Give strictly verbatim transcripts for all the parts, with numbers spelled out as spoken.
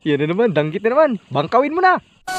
Yan na naman, danggit na naman. Bangkawin mo na.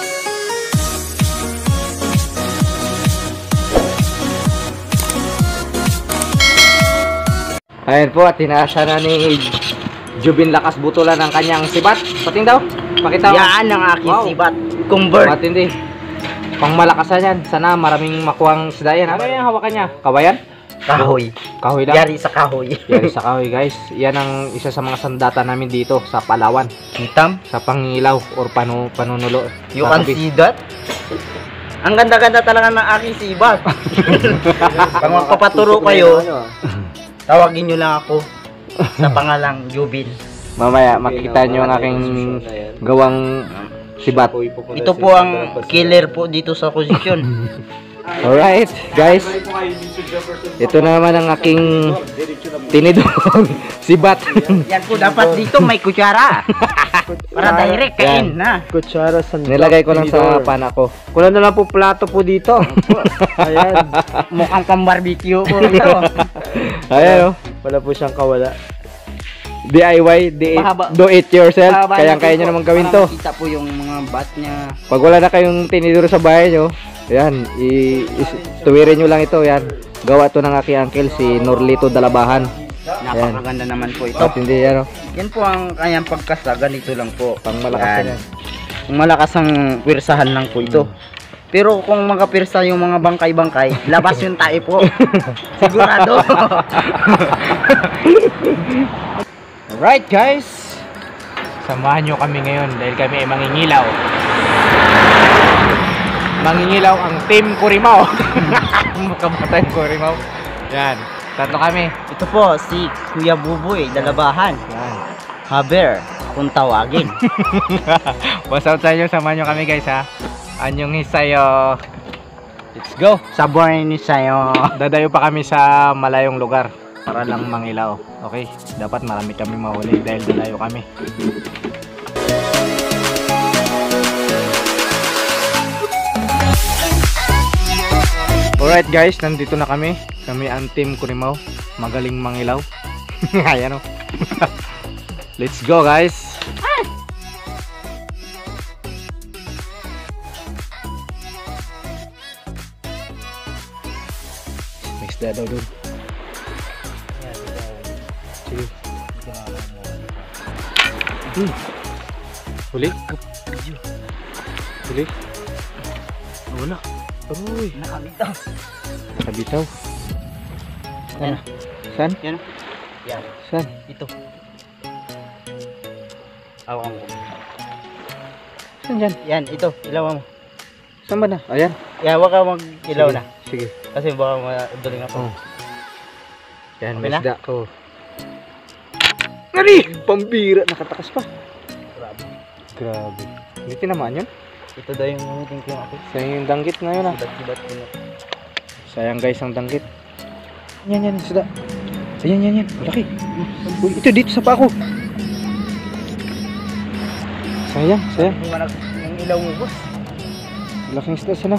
Ayan po, at tinasa na ni Jubin Lakas Butulan ang kanyang sibat. Pating daw, pakita mo. Yan ang aking Wow. sibat. Convert. Matindi. Pang malakasan yan. Sana maraming makuhang isda yan. Ano yung hawakan niya? Kawayan? Kahoy. Kahoy lang. Yari sa kahoy. Yari sa kahoy, guys. Yan ang isa sa mga sandata namin dito sa Palawan. Hitam. Sa pangilaw or panu panunulo. You can see that? Ang ganda-ganda talaga ng aking sibat. Pag magpapaturo kayo, tawagin nyo lang ako sa pangalang Jubin. Mamaya makita nyo ang aking gawang sibat. Ito po ang killer po dito sa posisyon. Alright, guys. Ito naman ang aking tinidor sibat. Yan po dapat dito may kutsara. Para direct kain na. Kutsara sa Nilagay ko lang sa pana ko. Kulang na lang po plato po dito. Ayan. Mukhang pang barbecue po ito. Ayan, oh. Wala po siyang kawala. D I Y, do it, Mahaba. do it yourself. Mahaba Kaya na kaya po nyo po. naman gawin Para to. makita po yung mga bat niya. Pag wala na kayong tinidor sa bahay nyo, yan, i is- tuwirin nyo lang ito. Yan, gawa to ng aking uncle, si Norlito Dalabahan. Napakaganda naman po ito. At hindi yan, oh. Yan po ang kanyang pagkasa. Ganito lang po. Pang malakas Yan. yan. Kung malakas ang pirsahan lang po ito. Pero kung magkapirsa yung mga bangkay-bangkay, labas yung tae po. Sigurado. Alright, guys. Samahan nyo kami ngayon dahil kami ay mangingilaw. Mangingilaw ang Team Curimaw. Mukha yung Curimaw. Yan, tatlo kami. Ito po si Kuya Buboy Dalabahan. Yan. Haber kung tawagin. What's up sa inyo? Samahan nyo kami, guys, ha. Anyong hisayo. Let's go. Sabor ni sayo. Dadayo pa kami sa malayong lugar para lang mangilaw. Okay, dapat marami kami mahuli dahil dalayo kami. Alright, guys, nandito na kami. Kami ang Team Curimaw. Magaling mangilaw. Ayan, oh. Let's go, guys. May isda daw dun. Sige. Hmm. Huli? Huli? Wala. Aroy. Nakabitaw. Nakabitaw. Yan. Saan? Yan. Yan. Saan? Ito. Awan ko. Saan dyan? Yan, ito. Ilaw mo. Saan ba na? Ayan. Yan, wag ka mag-ilaw na. Sige. Kasi baka maduling ako. Oh. Yan, Okay may na? isda ko. Ngari! Pambira! Nakatakas pa. Grabe. Grabe. Hindi tinamaan yun? Ito daw yung gamitin ko yung ako. Sayang yung danggit ngayon, ah. Sibat-sibat ko na. Sayang, guys, ang danggit. Yan, yan, isda. Ayan, yan, yan. Malaki. Uy, ito dito sa pa ako. Sayang, sayang. Yung manag- yung ilaw mo, boss. Laking isda sana.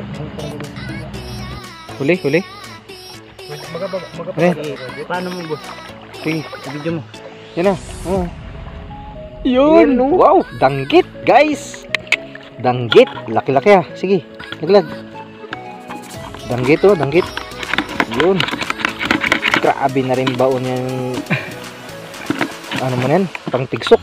Huli, huli. Magababa, Ayan. magababa. Paano mo, boss? Sige. Video mo. Yan na. Oh. Yun. Wow. Danggit, guys. Danggit. Laki-laki, ah. Sige. Laglag. Danggit, oh. Danggit. Yun. Grabe na rin baon yan. Ano man yan? Pang tigsok.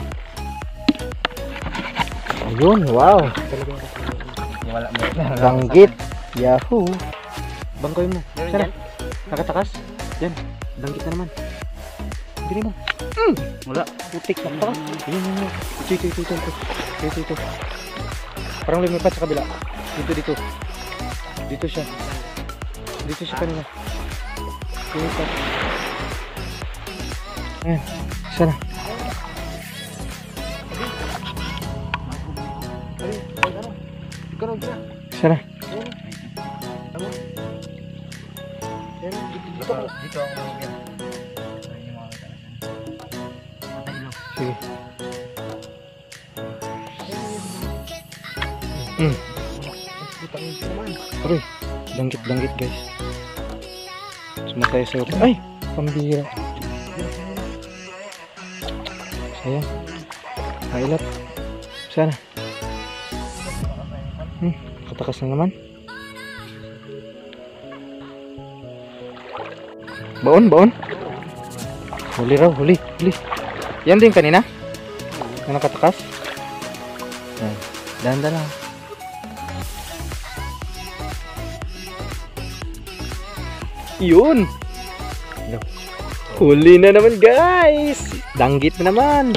Ayun. Wow. Wala mo. Danggit. Yahoo. Bangkoy mo. Meron Sana. dyan? Nakatakas. Yan. Danggit na naman. Bili mo. Mm. Wala. Putik na pa. Ayun, yun, yun. Ito, ito, ito, ito, ito. Ito, ito. Parang lumipat sa kabila. Dito, dito. Dito siya. Dito siya kanina. Lumipat. Ayan. Sana. Sana. Dito ako. Dito ako. Sige. Hmm. Aray, danggit-danggit, guys. Sumatay sa utak. Ay, pambira. Sayang. Mailat. Sana. Hmm, katakas na naman. Baon, baon. Huli raw, huli, huli. Yan din kanina. Na nakatakas. Yan. Dahan-dahan lang. Yun. No. Huli na naman guys. Danggit na naman.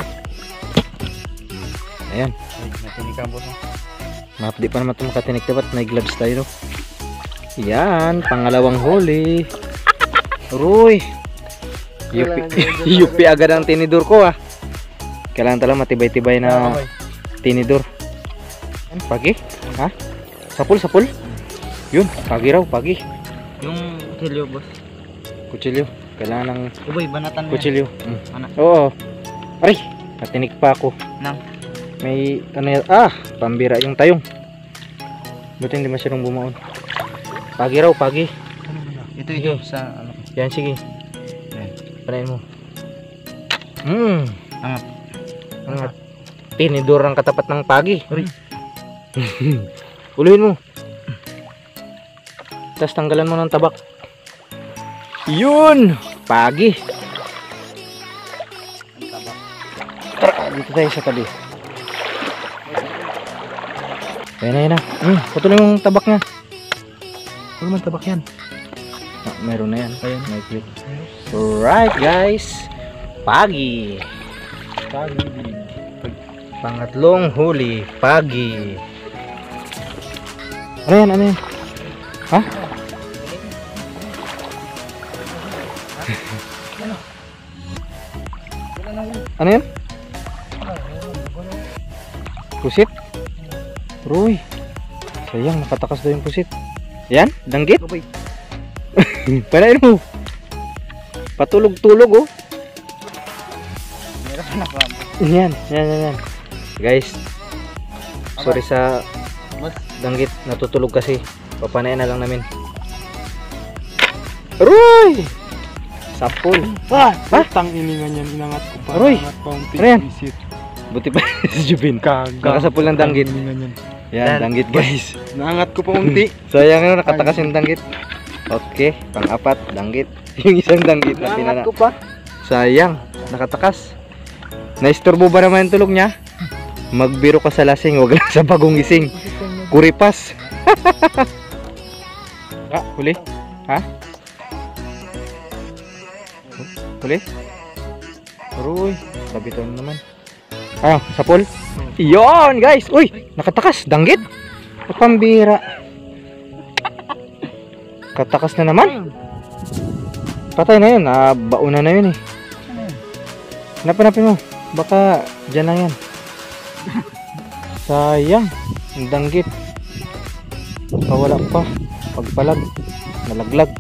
Ayan. Natinig ka, boss. Mapdi pa naman ito makatinik. Dapat may gloves tayo. No? Yan. Pangalawang huli. Uy. Yupi, yupi agad ang tinidor ko ah. Kailangan talaga matibay-tibay na tinidor. Yan, pagi. Ha? Sapul, sapul. Yun, pagi raw, pagi. Yung kutsilyo, boss. Kutsilyo. Kailangan ng Uboy, banatan mo yan. kutsilyo. Mm. Ano? Oo. Aray, natinik pa ako. Nang? May ano yan? Ah, pambira yung tayong. Buti hindi masyadong bumaon. Pagi raw, pagi. Ito, ito. Sa ano? Yan, sige. Yan. Panayin mo. Hmm. Angat. Angat. Tinidor ang katapat ng pagi. Uy. Uluhin mo. Tapos tanggalan mo ng tabak. Yun! Pagi. Tara, dito tayo sa tabi. Ayan na, ayan na. Hmm, putulin mo yung tabak niya. Ano man tabak yan? Ah, meron na yan. Ayan, may clip. Alright guys. Pagi. Pagi. Pangatlong huli. Pagi. Ano yan? Ano yan? Ha? Ano yan? Pusit? Roy. Sayang, nakatakas daw yung pusit. Yan? Danggit? Panain mo. Patulog-tulog oh. Meron na pa. Yan, yan, yan, yan. Guys, sorry sa Boss. danggit, natutulog kasi. Papanain na lang namin. Roy! Sapul. Ah, ha? Tang iningan yan, inangat ko pa. Aroy! Inangat pa ang Ano yan? visit. Buti pa si Jubin. Kaga. Nakasapul ng danggit. Tang iningan yan. Yan, danggit guys. Naangat ko pa unti. Sayang na nakatakas yung danggit. Okay, pang-apat, danggit. Yung isang danggit na pinana. Naangat ko pa. Sayang, nakatakas. Naisturbo ba naman yung tulog niya? Magbiro ka sa lasing, wag lang sa bagong gising. Kuripas. Ah, huli? Ha? Huli? Aroy, labitan naman. Ah, sapol? Iyon, guys. Uy, nakatakas, danggit. Pambira. Katakas na naman. Patay na yun, ah, bauna na yun eh. Hanapin-hanapin mo. Baka dyan lang yan. Sayang, ang danggit. Pawala pa. Pagpalag, nalaglag.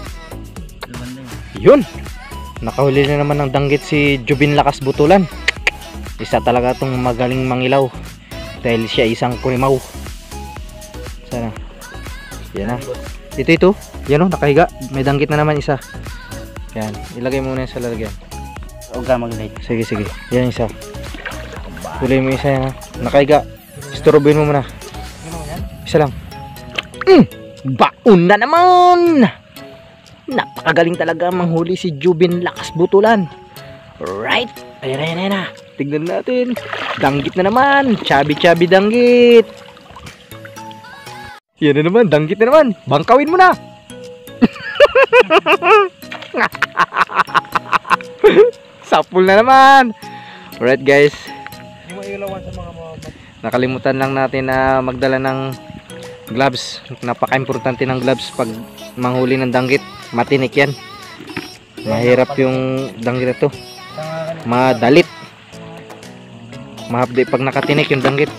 Yun. Nakahuli na naman ng danggit si Jubin Lakas Butulan. Isa talaga itong magaling mangilaw. Dahil siya isang kurimaw. Sana. Yan na. Ito ito. Yan o, nakahiga. May danggit na naman isa. Yan. Ilagay mo na yan sa lalagyan. Huwag ka mag-light. Sige, sige. Yan isa. Huli mo isa yan ha. Nakahiga. Isturubin mo muna. Isa lang. Mm! Baon na naman! Napakagaling talaga manghuli si Jubin Lakas Butulan. Right. Ayan na, ayan na, ayan na. Tignan natin. Danggit na naman. Chubby-chubby danggit. Yan na naman. Danggit na naman. Bangkawin mo na. Sapul na naman. Alright guys. Nakalimutan lang natin na magdala ng gloves. Napaka-importante ng gloves pag manghuli ng danggit. Matinik yan. Mahirap yung danggit ito. Madalit. Mahapdi pag nakatinik yung danggit.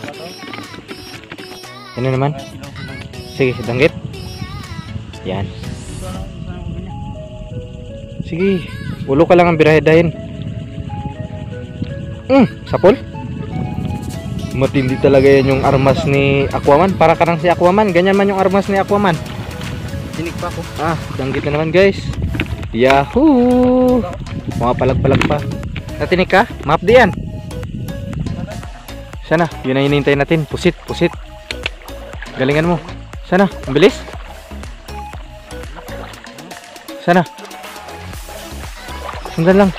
Ano naman? Sige, danggit. Yan. Sige, ulo ka lang ang birahedahin. Mm, sapol. Matindi talaga yan yung armas ni Aquaman. Para ka lang si Aquaman. Ganyan man yung armas ni Aquaman. Tinig pa ako. Ah, danggit na naman guys. Yahoo! Mga palag-palag pa. Natinig ka? Mapdi yan. Sana, yun ang hinihintay natin. Pusit, pusit. Galingan mo. Sana, ang bilis. Sana. Sandal lang.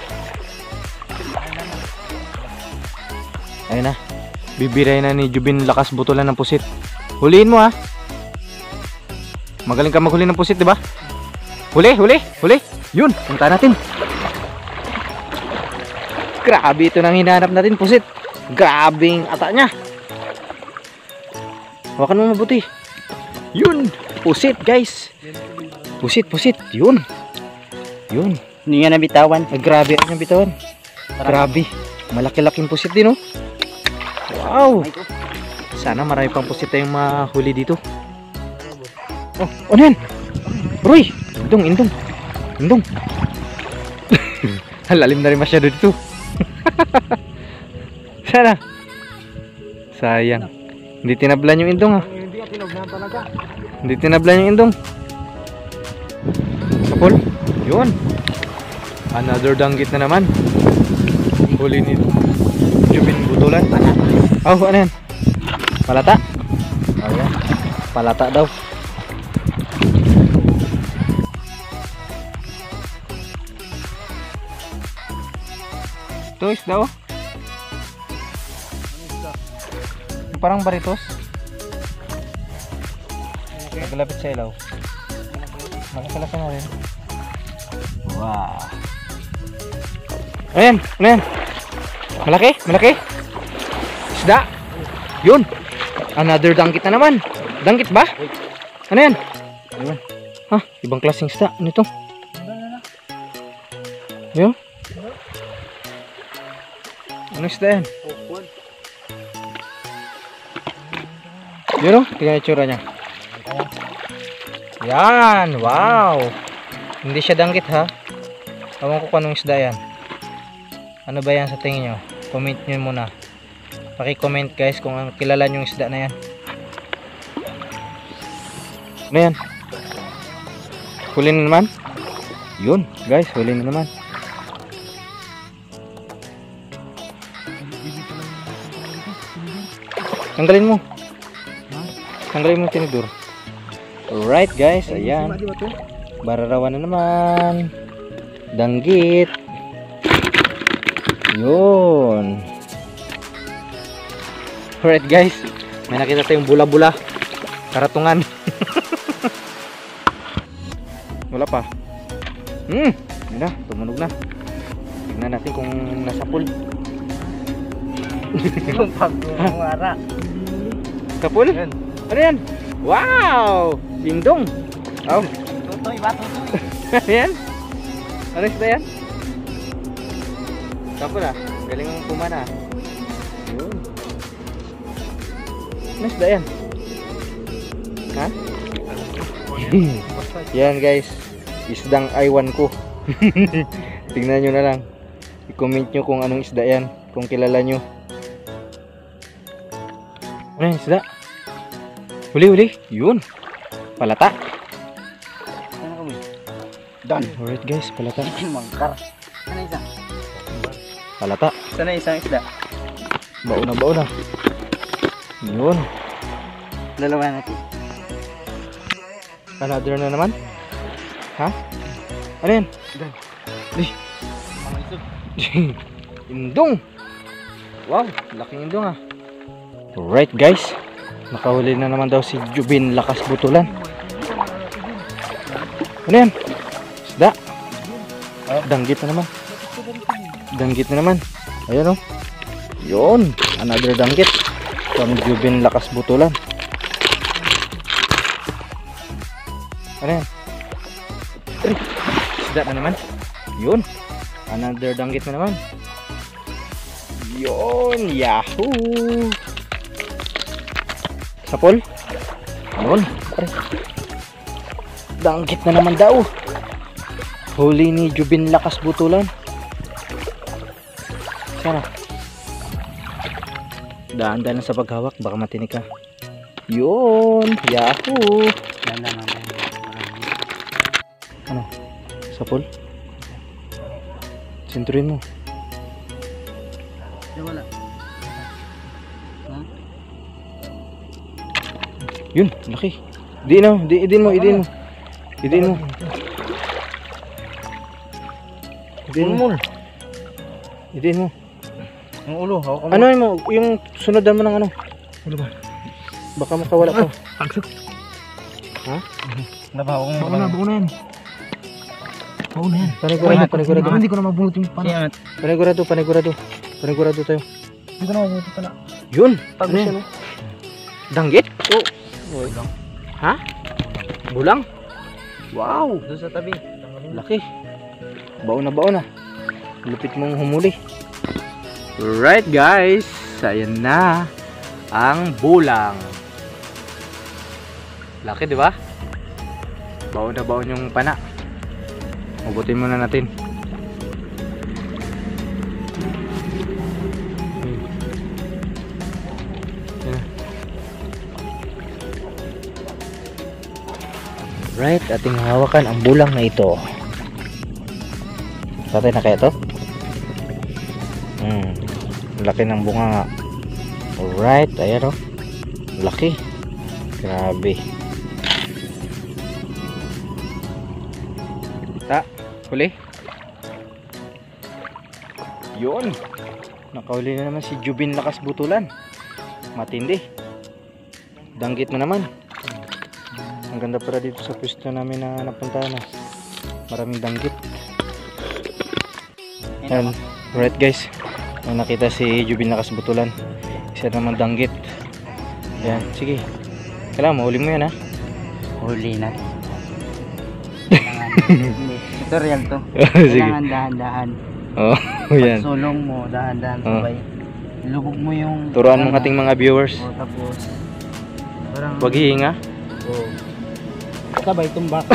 Ayun na. Bibiray na ni Jubin lakas butulan ng pusit. Huliin mo ha. Magaling ka maghuli ng pusit, di ba? Huli, huli, huli. Yun, punta natin. Grabe ito nang hinahanap natin, pusit. Grabing ata niya. Hawakan mo mabuti. Yun, pusit guys. Pusit, pusit. Yun. Yun. Hindi nga nabitawan. Ay, grabe ang bitawan. Grabe. Malaki-laking pusit din, oh. Wow. Sana marami pang pusit tayong mahuli dito. Oh, ano yan? Roy, indong, indong. Indong. Lalim na rin masyado dito. Sana. Sayang. Hindi tinablan yung indong, ha. Hindi ka tinablan talaga. Hindi tinablan yung indong. Sapol. Yun. Another danggit na naman. Huli ni Jubin butulan. Oh, ano yan? Palata. Oh, yan. Palata daw. Ito isda, oh. Parang baritos. Naglapit sa ilaw. Malaki-laki na rin. Wow. Ayan, ano yan? Malaki, malaki. Isda. Yun. Another danggit na naman. Danggit ba? Ano yan? Ayun. Ha, ibang klaseng isda. Ano ito? Yun. Ano isda yan? Yun, oh. Tingnan yung itsura niya. Yan, wow. Hindi siya danggit, ha. Ewan ko kung anong isda yan. Ano ba yan sa tingin nyo? Comment nyo muna. Paki-comment guys kung ang kilala nyo yung isda na yan. Ano yan? Huli na naman? Yun guys, huli na naman. Tanggalin mo. Tanggalin mo yung tinidor. Alright guys, ayan. Bararawan na naman. Danggit. Yun. Alright guys, may nakita tayong bula-bula. Karatungan. Wala pa. Hmm, yun na, tumunog na. Tignan natin kung nasa pool. Yung pag-umara. Sa pool? Ano yan? Wow! Dingdong. Oh. Tutoy ba? Tutoy. Ano yan? Ano isda yan? Kapo na. Galing mong pumana. Yun. Ano isda yan? Ha? Yan guys. Isdang aywan ko. Tingnan nyo na lang. I-comment nyo kung anong isda yan. Kung kilala nyo. Ano yung isda? Huli, huli. Yun. Palata. Ano kami? Done. Alright guys, palata. Mangkar. Ano isa? Palata. Sana isang isda? Baon na, baon na. Yun. Dalawa natin. Another na naman. Ha? Ano yan? Done. Di. Mga isog. Indong. Wow, laking indong ah. Alright guys. Nakahuli na naman daw si Jubin lakas butulan. Ano yan? Isda. Danggit na naman. Danggit na naman. Ayan o. Yun. Another danggit. From Jubin lakas butulan. Ano yan? Isda na naman. Yun. Another danggit na naman. Yun. Yahoo! Sapol. Yun. Danggit na naman daw. Huli ni Jubin lakas butulan. Sana. Daan-daan sa paghawak. Baka matinig ka. Yun. Yahoo! Ganda naman. Ano? Sapol? Sinturin mo. Wala. Yun, laki. Diin mo, di, idin mo, idin mo. Idin mo. Idin mo. Idin mo. Yung ulo, hawak mo. Ano mo, yung sunodan mo ng ano? Ano ba? Baka makawala pa. Agsok. Ha? Nabaho ko Bako na, bako na yan. Bako na yan. Panigurado, panigurado. Hindi ko na mabunot yung pana. Siya, Panigurado, panigurado. Panigurado tayo. Hindi ko na mabunot yung pana. Yun! Pag Ano yan? Danggit? Oo. Bulang. Ha? Bulang? Wow! doon sa tabi. Laki. Baon na baon na. Lupit mong humuli. Right guys, ayan na ang bulang. Laki, di ba? Baon na baon yung pana. Ubutin muna natin. Ayan. Right, ating hawakan ang bulang na ito. Patay na kaya to? Hmm, laki ng bunga nga. Alright, ayan o. Laki. Grabe. Ta, huli. Yun. Nakahuli na naman si Jubin Lakas Butulan. Matindi. Danggit na naman. Ang ganda para dito sa pwesto namin na napuntahan na. Maraming danggit. Ayan. Alright guys. May nakita si Jubin Lakas Butulan. Isa naman danggit. Ayan. Sige. Kailangan mahuli mo yan ha. Huli na. Hindi, tutorial to. Sige. Kailangan dahan-dahan. Oh, yan. Pagsulong mo, dahan-dahan Oh. sabay. Lubog mo yung... Turuan mong ating mga viewers. O, tapos... Parang... Huwag hihinga. Oh. Sabay, tumbak.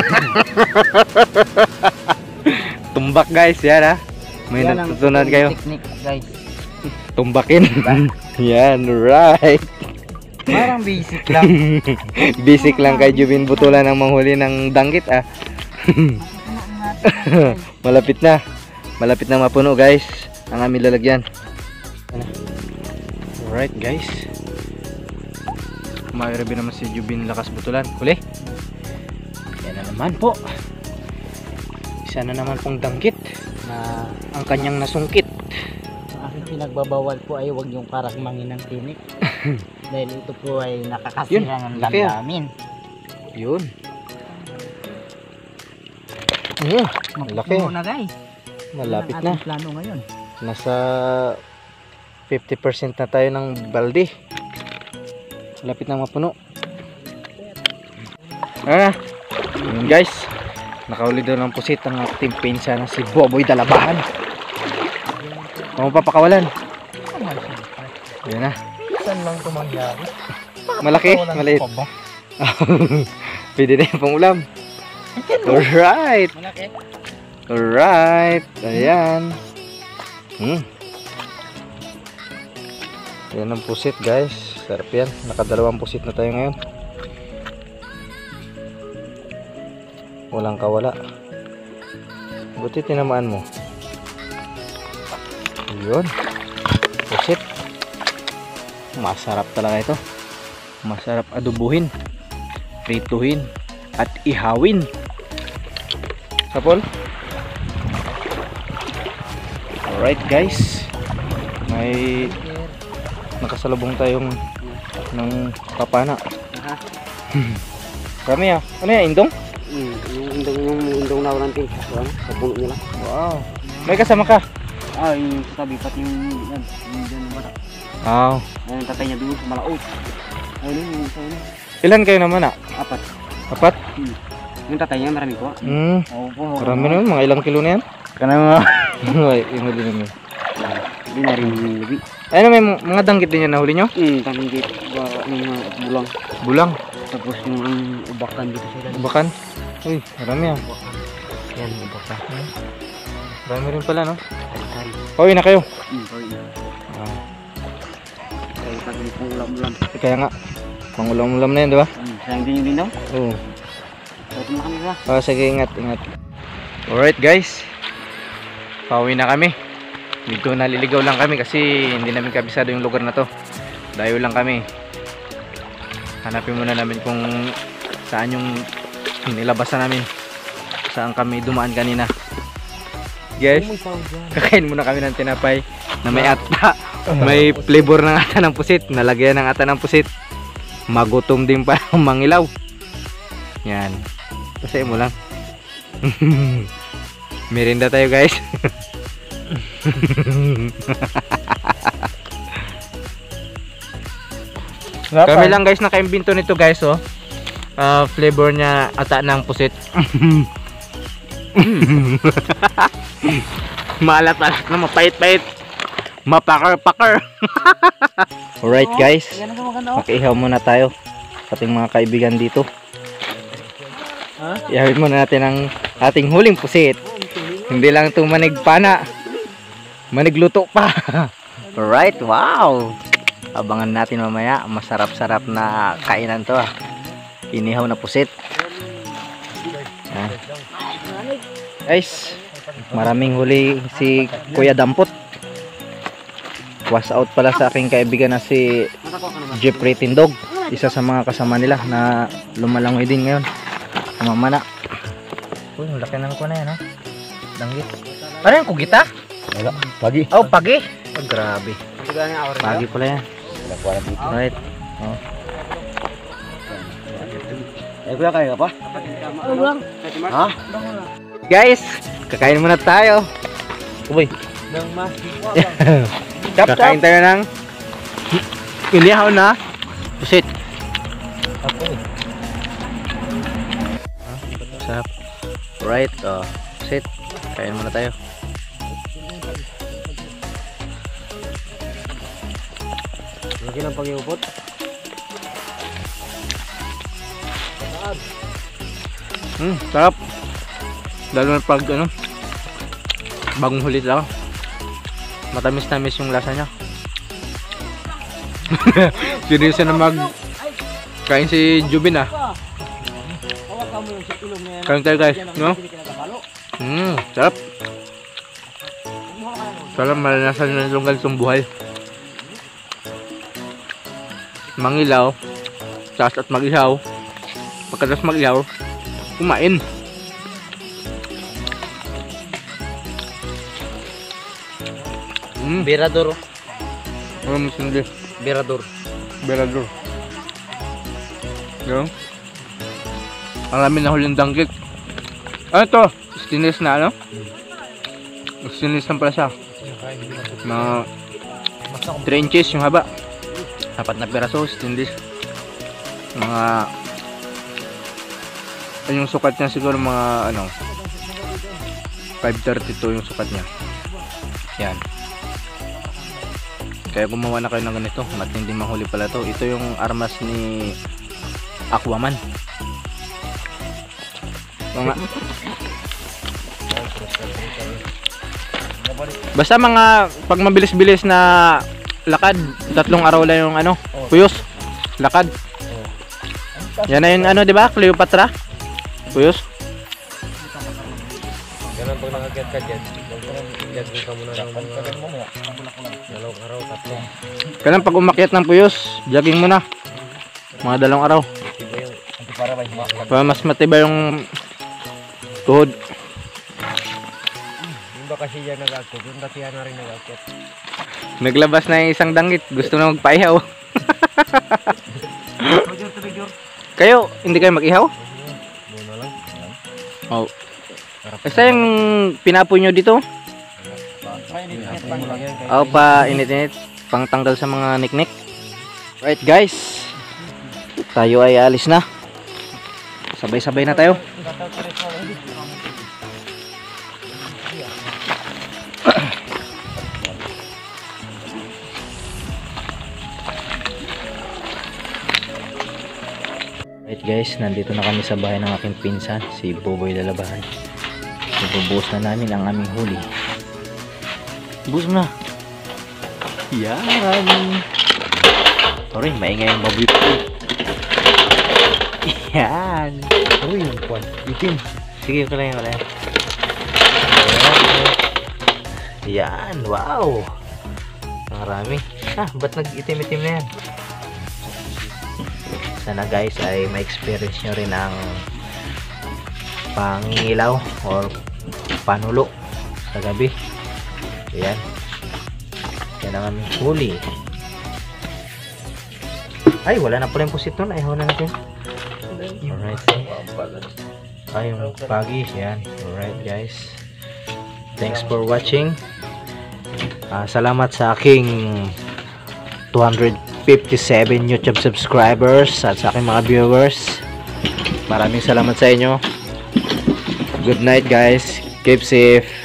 Tumbak guys, yan ha. May Yan ang natutunan totoong kayo. technique, guys. Tumbakin. Yan, right. Parang basic lang. Basic lang kay Jubin Butulan ang manghuli ng danggit ah. Malapit na. Malapit na mapuno guys ang aming lalagyan. Alright guys. Mayroon naman si Jubin Lakas Butulan. Huli. Yan na naman po. Isa na naman pong danggit na ang kanyang nasungkit. Ang aking pinagbabawal po ay huwag yung parang mangin ng tinik. Dahil ito po ay nakakasira ng laki ah. damdamin. Yun. Mm, laki. Mapupuno na guys. Malapit Yan ang na. ating plano ngayon. Nasa fifty percent na tayo ng balde. Malapit na mapuno. Ah, yun guys. Nakahuli daw ng pusit ang ating pinsa na si Boboy Dalabahan. Kung papakawalan. Yan na. Saan lang ito mangyari? Malaki, maliit. Pwede na yung pangulam. Alright. Malaki. Alright. Ayan. Hmm. Yan ang pusit guys. Sarap yan. Nakadalawang pusit na tayo ngayon. Walang kawala. Buti tinamaan mo. Yun. Pusit. Masarap talaga ito. Masarap adobuhin, prituhin, at ihawin. Sapol? Alright guys. May nakasalubong tayong ng papana. Kami ah. Ano yan? Indong? Hmm, yung indong yung indong na natin. Yan, sa puno nila. Wow. May kasama ka? Ah, yung sabi pati yung yan, yung dyan yung bata. Wow. Yung tatay niya doon sa Malaot. Ayun yung isa yun. Ilan kayo naman ah? Apat. Apat? Hmm. Yung tatay niya marami ko. Hmm. Oo po. Marami naman. Mga ilang kilo na yan? Kana mga. Ay, yung huli naman. Hindi na rin yung labi. Ano may mga mga danggit din yan nahuli nyo? Hmm, tanggit. Ba, yung mga bulang. Bulang. Tapos yung ang ubakan dito sa ilalim. Ubakan. Uy, marami ah. Yan, ubakan. Marami rin pala no? Tari-tari. Uy na kayo. Hmm, sorry. Ah. Kaya pag pang ulam-ulam. Kaya nga. Pangulam-ulam na yan, di ba? Hmm, sayang din yung din daw. Oo. Tapos na kami ba? Oh, sige, ingat, ingat. Alright guys. Pauwi na kami. Medyo naliligaw lang kami kasi hindi namin kabisado yung lugar na to. Dayo lang kami. Hanapin muna namin kung saan yung nilabasan namin. Saan kami dumaan kanina. Guys, kakain muna kami ng tinapay na may ata. May flavor ng ata ng pusit. Nalagyan ng ata ng pusit. Magutom din pa ang mangilaw. Yan. Pasay mo lang. Merinda tayo guys. Kami lang guys nakaimbento nito guys oh. Uh, flavor niya ata ng pusit. Maalat-alat na mapait-pait. Mapakar-pakar. Alright guys. Makiihaw muna tayo sa ating mga kaibigan dito. Ihawin muna natin ang ating huling pusit. Hindi lang ito manigpana. Manigluto pa. Alright, wow. Abangan natin mamaya. Masarap-sarap na kainan to ah. Inihaw na pusit. Ah. Guys, maraming huli si Kuya Dampot. Was out pala sa aking kaibigan na si Jeffrey Tindog. Isa sa mga kasama nila na lumalangoy din ngayon. Mamana. Uy, laki ng ko na yan ha. Danggit. Ano yung kugita? Wala. Pagi. Oh, pagi. Oh, grabe. Pagi pala yan. Right. Oh. Eh, kuya kayo pa? Ha? Guys, kakain muna tayo. Uy. Kakain tayo ng ilihaw na pusit. Sarap. Right, oh, pusit. Kain muna tayo. Lagi ng pag-iupot. Hmm, sarap. Lalo na pag ano, bagong huli lang. Matamis-tamis yung lasa niya. Seryoso na mag kain si Jubin ah. Kain tayo guys, no? Hmm, sarap. Sarap, maranasan ng lunggal itong buhay. Mangilaw, sas at mag-ihaw. Pagkatapos mag-ihaw, kumain. Mm. Berador. Ano mo sindi? Berador. Berador. Yung? Ang lamin na huling danggit. Ano to? Stainless na ano? Stainless na pala siya. Mga three inches yung haba. Apat na peraso, stainless. Mga yung sukat niya siguro mga ano five thirty-two yung sukat niya. Yan. Kaya gumawa na kayo ng ganito. Matindi mahuli pala to. Ito yung armas ni Aquaman. Mga basta mga pag mabilis-bilis na lakad, tatlong araw lang yung ano, puyos. Lakad. Yan na yung ano, di ba? Cleopatra. Puyos. Ganun pag nakagat ka dyan. Jogging ka muna ng mga dalawang araw, tatlo. Kailan pag umakyat ng puyos, jogging muna. Mga dalawang araw. Para mas matibay yung tuhod. Yung ba kasi yan nag-akot, yung dati yan na rin nag-akot. Naglabas na yung isang danggit. Gusto na magpaihaw. Kayo, hindi kayo mag-ihaw? Muna lang. Oh. Basta yung pinapoy nyo dito? O, pa init-init. Pang tanggal sa mga niknik. Right guys. Tayo ay alis na. Sabay-sabay na tayo. Right guys, nandito na kami sa bahay ng aking pinsan, si Boboy Lalabahan. Ibubuhos na namin ang aming huli. Buhos mo na. Yan. Sorry, maingay yung baboy ko. Yan. Uy, yung kwan. Itim. Sige, wala yan, wala yan. Yan, wow. Marami. Ah, ba't nag-itim-itim na yan? sana guys ay ma-experience nyo rin ang pangingilaw or panulo sa gabi. Ayan, yan ang aming huli. Ay, wala na pala yung pusit nun. Ay, huna natin. Alright, ay yung pagi. Yan, alright guys, thanks for watching. Uh, salamat sa aking two hundred fifty-seven YouTube subscribers at sa aking mga viewers. Maraming salamat sa inyo. Good night guys, keep safe.